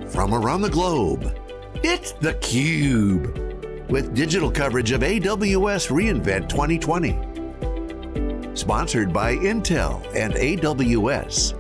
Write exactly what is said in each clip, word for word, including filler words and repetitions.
from around the globe. It's theCUBE, with digital coverage of A W S reInvent twenty twenty. Sponsored by Intel and A W S.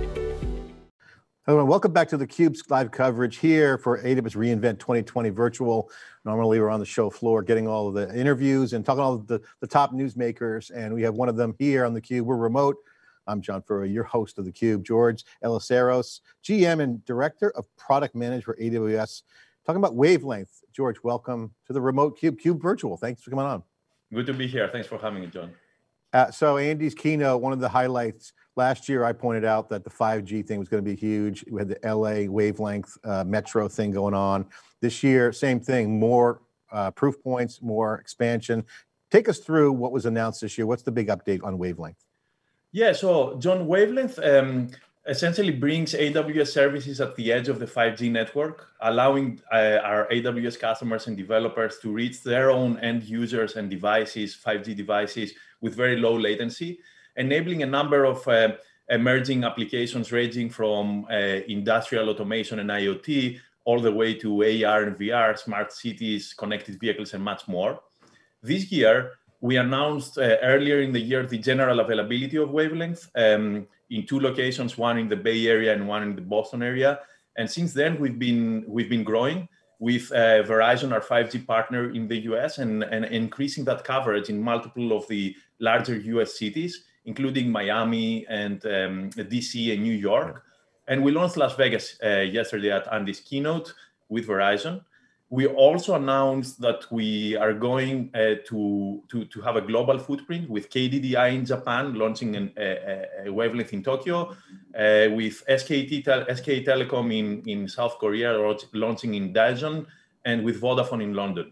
Hello and welcome back to theCUBE's live coverage here for A W S reInvent twenty twenty virtual. Normally we're on the show floor getting all of the interviews and talking to all of the, the top newsmakers, and we have one of them here on theCUBE. We're remote. I'm John Furrier, your host of theCUBE. George Elissaios, G M and Director of Product Management for A W S, talking about Wavelength. George, welcome to the remote CUBE, CUBE Virtual. Thanks for coming on. Good to be here. Thanks for having me, John. Uh, so Andy's keynote, one of the highlights, last year I pointed out that the five G thing was going to be huge. We had the L A Wavelength uh, Metro thing going on. This year, same thing, more uh, proof points, more expansion. Take us through what was announced this year. What's the big update on Wavelength? Yeah, so John, Wavelength um, essentially brings A W S services at the edge of the five G network, allowing uh, our A W S customers and developers to reach their own end users and devices, five G devices, with very low latency, enabling a number of uh, emerging applications ranging from uh, industrial automation and IoT, all the way to A R and V R, smart cities, connected vehicles, and much more. This year, we announced uh, earlier in the year the general availability of Wavelength um, in two locations, one in the Bay Area and one in the Boston area. And since then, we've been we've been growing with uh, Verizon, our five G partner in the U S, and, and increasing that coverage in multiple of the larger U S cities, including Miami and um, D C and New York. And we launched Las Vegas uh, yesterday at Andy's keynote with Verizon. We also announced that we are going uh, to, to, to have a global footprint with K D D I in Japan, launching an, a, a Wavelength in Tokyo, uh, with S K T, S K Telecom in, in South Korea, launching in Daejeon, and with Vodafone in London.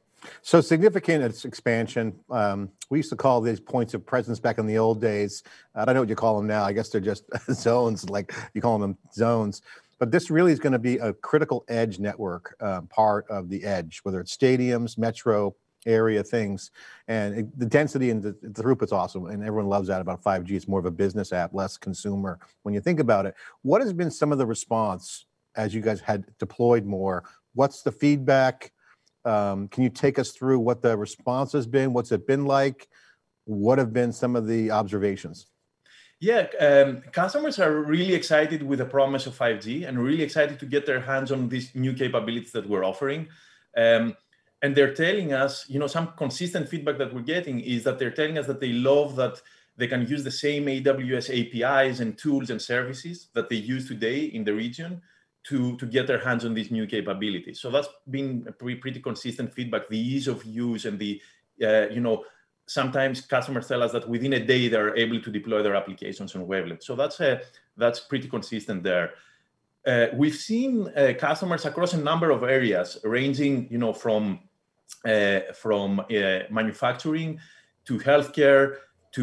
So significant its expansion. Um, we used to call these points of presence back in the old days. I don't know what you call them now. I guess they're just zones, like you call them zones. But this really is going to be a critical edge network, uh, part of the edge, whether it's stadiums, metro area things. And it, the density and the, the throughput's awesome. And everyone loves that about five G. It's more of a business app, less consumer. When you think about it, what has been some of the response as you guys had deployed more? What's the feedback? Um, can you take us through what the response has been? What's it been like? What have been some of the observations? Yeah, um, customers are really excited with the promise of five G and really excited to get their hands on these new capabilities that we're offering. Um, and they're telling us, you know, some consistent feedback that we're getting is that they're telling us that they love that they can use the same A W S A P Is and tools and services that they use today in the region to, to get their hands on these new capabilities. So that's been a pretty, pretty consistent feedback, the ease of use and the, uh, you know, sometimes customers tell us that within a day they're able to deploy their applications on Wavelength. So that's a, that's pretty consistent there. Uh, we've seen uh, customers across a number of areas, ranging, you know, from uh, from uh, manufacturing to healthcare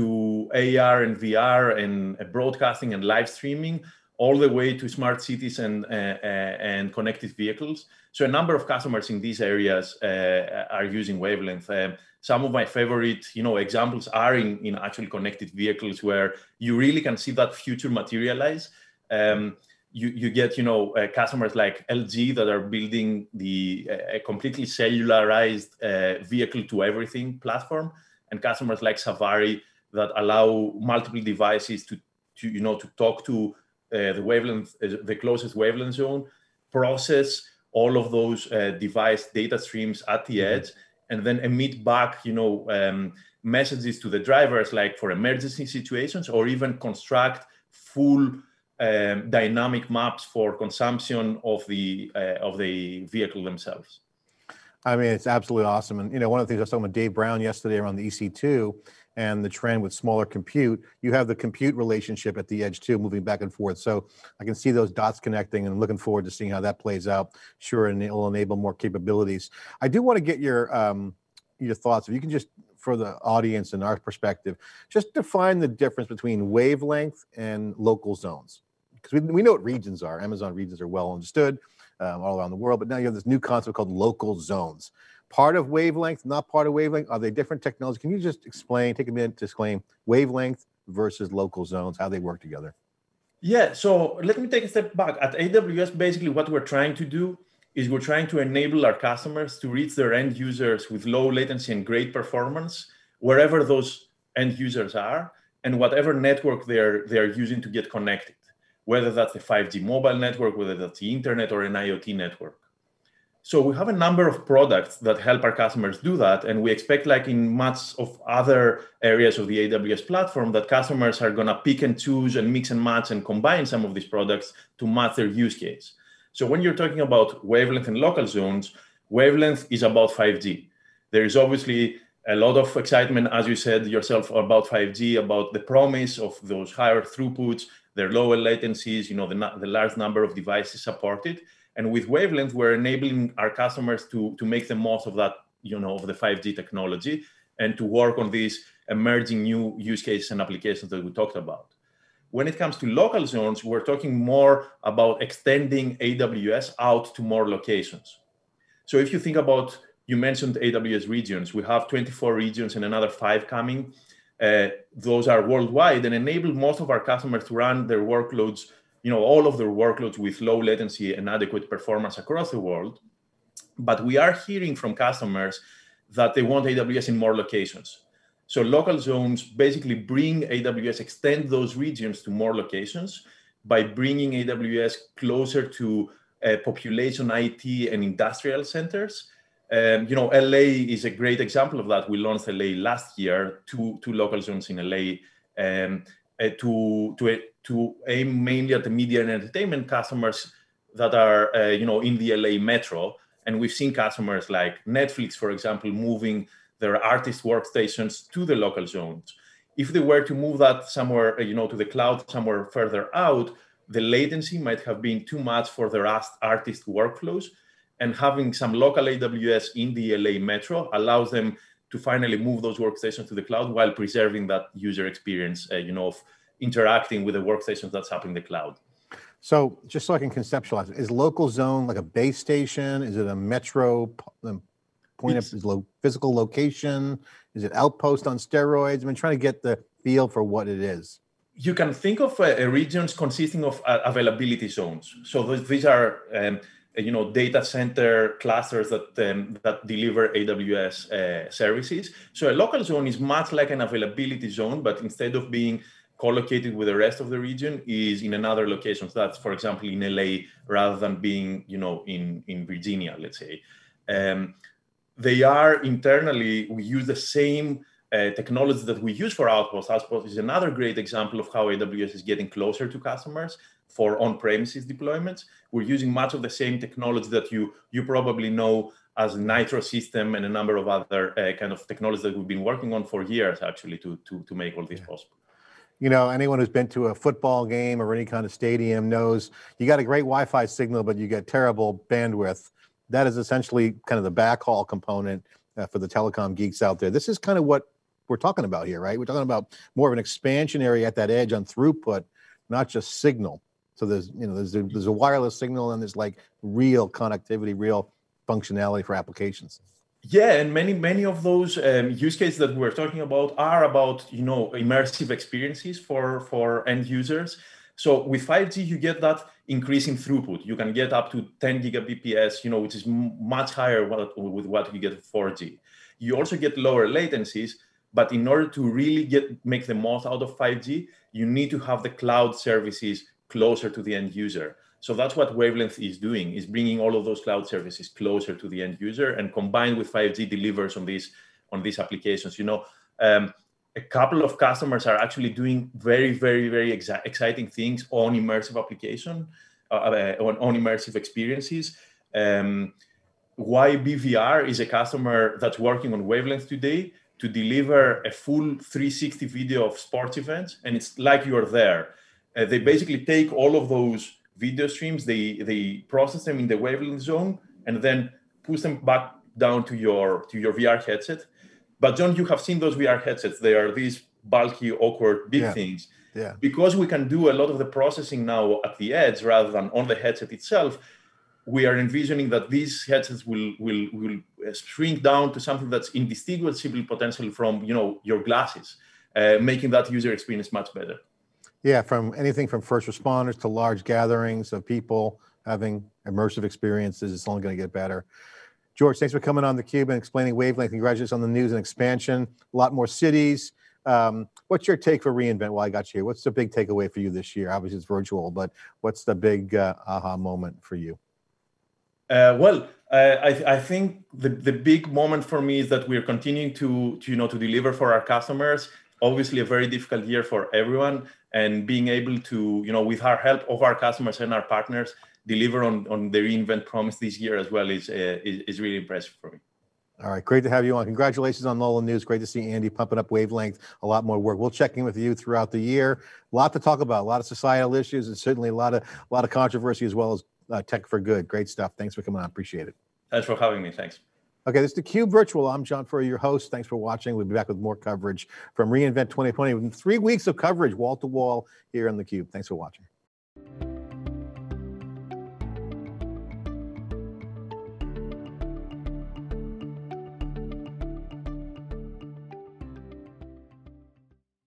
to A R and V R and uh, broadcasting and live streaming, all the way to smart cities and uh, uh, and connected vehicles. So a number of customers in these areas uh, are using Wavelength. Um, Some of my favorite, you know, examples are in, in actually connected vehicles where you really can see that future materialize. Um, you, you get, you know, uh, customers like L G that are building the uh, a completely cellularized uh, vehicle to everything platform, and customers like Savari that allow multiple devices to, to you know, to talk to uh, the wavelength, uh, the closest wavelength zone, process all of those uh, device data streams at the edge, and then emit back, you know, um, messages to the drivers, like for emergency situations, or even construct full um, dynamic maps for consumption of the uh, of the vehicle themselves. I mean, it's absolutely awesome. And you know, one of the things I was talking with Dave Brown yesterday around the E C two and the trend with smaller compute, you have the compute relationship at the edge too, moving back and forth. So I can see those dots connecting, and I'm looking forward to seeing how that plays out. Sure, and it'll enable more capabilities. I do want to get your um, your thoughts. If you can just, for the audience and our perspective, just define the difference between wavelength and local zones. Because we, we know what regions are. Amazon regions are well understood um, all around the world, but now you have this new concept called local zones. Part of wavelength, not part of wavelength? Are they different technologies? Can you just explain, take a minute to explain wavelength versus local zones, how they work together? Yeah, so let me take a step back. At A W S, basically what we're trying to do is we're trying to enable our customers to reach their end users with low latency and great performance, wherever those end users are, and whatever network they're, they're using to get connected, whether that's the five G mobile network, whether that's the internet or an IoT network. So we have a number of products that help our customers do that. And we expect, like in much of other areas of the A W S platform, that customers are going to pick and choose and mix and match and combine some of these products to match their use case. So when you're talking about wavelength and local zones, wavelength is about five G. There is obviously a lot of excitement, as you said yourself, about five G, about the promise of those higher throughputs, their lower latencies, you know, the, the large number of devices supported. And with wavelength, we're enabling our customers to, to make the most of that, you know, of the five G technology and to work on these emerging new use cases and applications that we talked about. When it comes to local zones, we're talking more about extending A W S out to more locations. So if you think about, you mentioned A W S regions, we have twenty-four regions and another five coming. Uh, those are worldwide and enable most of our customers to run their workloads, you know, all of their workloads with low latency and adequate performance across the world. But we are hearing from customers that they want A W S in more locations. So local zones basically bring A W S, extend those regions to more locations by bringing A W S closer to uh, population, I T, and industrial centers. Um, you know, L A is a great example of that. We launched L A last year, two, two local zones in L A, um, uh, to, to, to aim mainly at the media and entertainment customers that are, uh, you know, in the L A metro. And we've seen customers like Netflix, for example, moving their artist workstations to the local zones. If they were to move that somewhere, you know, to the cloud somewhere further out, the latency might have been too much for their artist workflows. And having some local A W S in the L A metro allows them to finally move those workstations to the cloud while preserving that user experience, uh, you know, of interacting with the workstations that's up in the cloud. So just so I can conceptualize it, is local zone like a base station? Is it a metro point of is lo physical location? Is it outpost on steroids? I mean, trying to get the feel for what it is. You can think of uh, regions consisting of uh, availability zones. So th these are, um, you know, data center clusters that um, that deliver A W S uh, services. So a local zone is much like an availability zone, but instead of being co-located with the rest of the region, is in another location. So that's, for example, in L A, rather than being, you know, in in Virginia, let's say. Um, They are internally, we use the same uh, technology that we use for Outpost. Outpost is another great example of how A W S is getting closer to customers for on-premises deployments. We're using much of the same technology that you, you probably know as Nitro system and a number of other uh, kind of technologies that we've been working on for years, actually, to, to, to make all this yeah. possible. You know, anyone who's been to a football game or any kind of stadium knows you got a great Wi-Fi signal, but you get terrible bandwidth. That is essentially kind of the backhaul component uh, for the telecom geeks out there. This is kind of what we're talking about here, right? We're talking about more of an expansion area at that edge on throughput, not just signal. So there's, you know, there's a, there's a wireless signal and there's like real connectivity, real functionality for applications. Yeah, and many, many of those um, use cases that we're talking about are about, you know, immersive experiences for, for end users. So with five G, you get that increase in throughput. You can get up to ten gigabit P S, you know, which is much higher with what you get with four G. You also get lower latencies, but in order to really get make the most out of five G, you need to have the cloud services closer to the end user. So that's what Wavelength is doing, is bringing all of those cloud services closer to the end user, and combined with five G delivers on these, on these applications. You know, um, a couple of customers are actually doing very, very, very exciting things on immersive application, uh, on, on immersive experiences. Um, Y B V R is a customer that's working on Wavelength today to deliver a full three sixty video of sports events, and it's like you're there. Uh, they basically take all of those video streams, they, they process them in the Wavelength zone, and then push them back down to your, to your V R headset. But John, you have seen those V R headsets. They are these bulky, awkward, big yeah. things. Yeah. Because we can do a lot of the processing now at the edge rather than on the headset itself, we are envisioning that these headsets will, will, will shrink down to something that's indistinguishable potentially from, you know, your glasses, uh, making that user experience much better. Yeah, from anything from first responders to large gatherings of people having immersive experiences, it's only going to get better. George, thanks for coming on theCUBE and explaining Wavelength. Congratulations on the news and expansion. A lot more cities. Um, what's your take for reInvent while I got you here? What's the big takeaway for you this year? Obviously it's virtual, but what's the big uh, aha moment for you? Uh, well, uh, I, I think the, the big moment for me is that we're continuing to, to, you know, to deliver for our customers. Obviously a very difficult year for everyone, and being able to, you know, with our help of our customers and our partners, deliver on, on the reInvent promise this year as well is, uh, is, is really impressive for me. All right, great to have you on. Congratulations on all the news. Great to see Andy pumping up Wavelength, a lot more work. We'll check in with you throughout the year. A lot to talk about, a lot of societal issues, and certainly a lot of, a lot of controversy as well as uh, tech for good. Great stuff. Thanks for coming on, appreciate it. Thanks for having me, thanks. Okay, this is theCUBE Virtual. I'm John Furrier, your host. Thanks for watching. We'll be back with more coverage from reInvent twenty twenty. Three weeks of coverage, wall to wall here on theCUBE. Thanks for watching.